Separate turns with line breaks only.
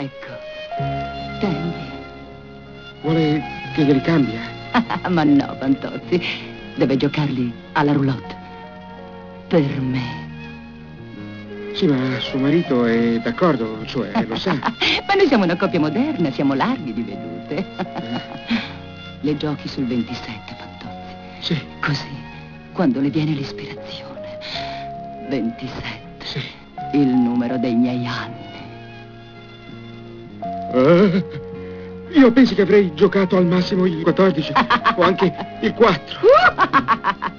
Ecco, tendi.
Vuole che glieli cambia?
Ma no, Fantozzi, deve giocarli alla roulotte. Per me.
Sì, ma suo marito è d'accordo, cioè, lo sa.
Ma noi siamo una coppia moderna, siamo larghi di vedute. Le giochi sul 27, Fantozzi.
Sì.
Così, quando le viene l'ispirazione. 27.
Sì.
Il numero dei miei anni.
Io pensi che avrei giocato al massimo il 14 o anche il 4.